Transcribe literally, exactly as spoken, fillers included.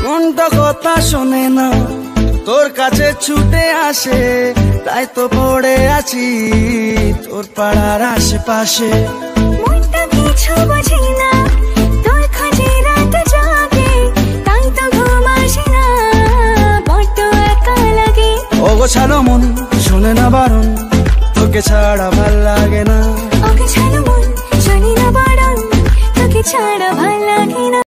মনটা কথা শোনে না, তোর কাছে ছুটে আসে, তাই তো পড়ে আছি তোর পাড়ার আশেপাশে। মনটা কিছু বোঝে না, তোর খোঁজে রাত জাগে, তাই তো ঘুম আসে না, বড্ড একা লাগে। অগোছালো মন শোনে না বারণ, তোকে ছাড়া ভাল লাগে না। অগোছালো মন শোনে না বারণ, তোকে ছাড়া ভাল লাগে না।